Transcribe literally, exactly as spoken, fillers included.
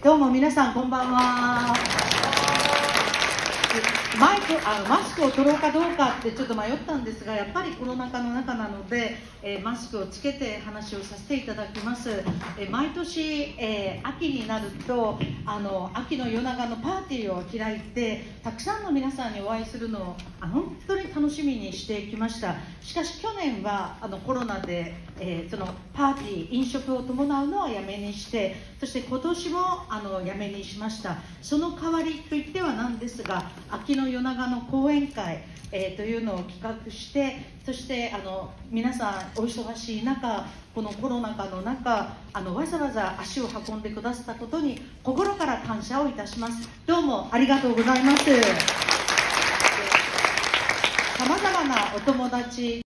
どうも皆さんこんばんは。マイクあマスクを取ろうかどうかってちょっと迷ったんですが、やっぱりコロナ禍の中なので、えー、マスクをつけて話をさせていただきます。えー、毎年、えー、秋になるとあの秋の夜長のパーティーを開いて、たくさんの皆さんにお会いするのをあ本当に楽しみにしてきました。しかし去年はあのコロナで、えー、そのパーティー飲食を伴うのはやめにして、そして今年もあのやめにしました。その代わりといってはなんですが、秋の夜長の講演会、えー、というのを企画して、そしてあの皆さんお忙しい中、このコロナ禍の中、あのわざわざ足を運んでくださったことに心から感謝をいたします。どうもありがとうございます。さまざまなお友達